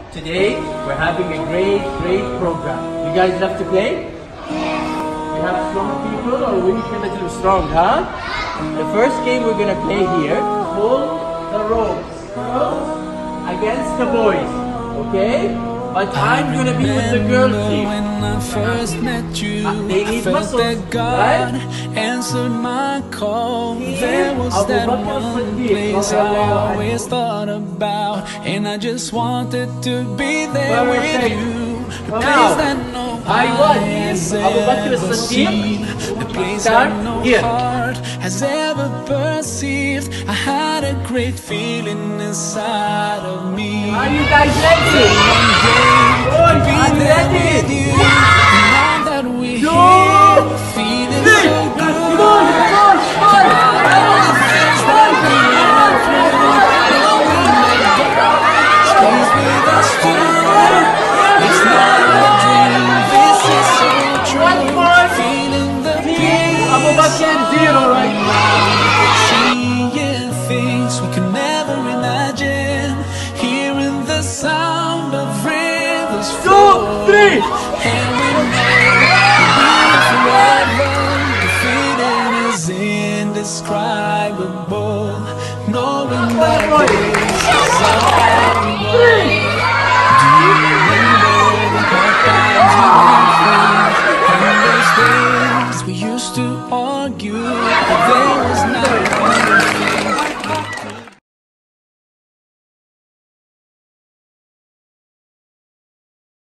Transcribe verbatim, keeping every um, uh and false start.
Today we're having a great, great program. You guys love to play? You have strong people, or we feel a little strong, huh? The first game we're gonna play here, pull the ropes. Girls against the boys, okay? But I'm gonna be with the girl team. When I first met you, uh, they need I felt muscles, that God right? answered my call. There was Abu that Bakr one As-Siddiq, place I radiallahu always anhu. thought about, and I just wanted to be there Perfect. with you. The Now, place that no I won. eyes Abu Bakr ever As-Siddiq. seen, the place Start that no here. heart has ever perceived. I had a great feeling inside of me. Are you guys ready? One day, Boys, are you ready? with you. Now that we're here, feeling so good. Come on, come on, come on. All the things that we went through, knowing that God stays with us too. It's not a dream, this is so true. Feeling the peace, Abu Bakr zero right now. seeing things we could never imagine, hearing the sound of rivers flow. Two, three. And we know forever, the feeling is indescribable, knowing that